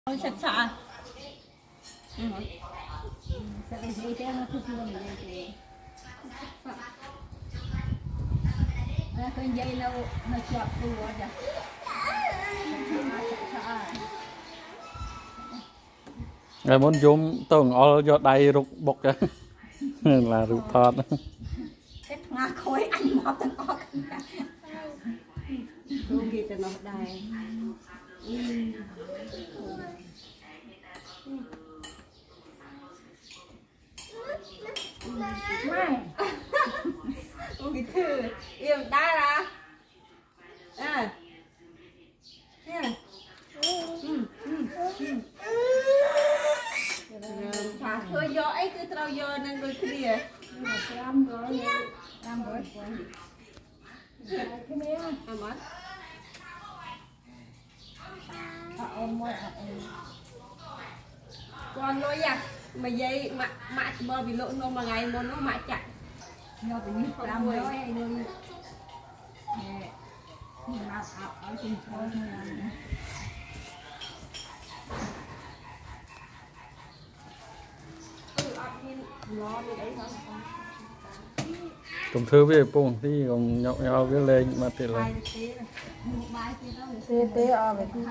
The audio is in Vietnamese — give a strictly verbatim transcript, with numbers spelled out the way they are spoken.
Ôi sạch sạ. Ừ. Sẽ phải dễ thế nó không luôn rồi. À, cái dây lâu nó chọt tôi quá kìa. Rồi muốn zoom tưởng ở do đây rục bọc kìa. Là rục thọt. Cái ngà khối anh mọt từng ọc. Tôi ghi cho nó đây. Mai. Ôi cái thư yêu đá ra. À. Nè. Ừ. Thả thôi do ấy cứ trao do nên đôi kia. Làm rồi. Làm rồi. Cái này à mất. À ôm môi à ôm. Còn lôi à mà dây mà mà bơ bị lộn nó mà ngày một nó mãi chặt. Nó tự nhiên làm rồi ai luôn. Nè. Mà ở trên thôi làm. Cùng thư với bông thì còn nhọc nhau cái lên mà thì là Tê tê ở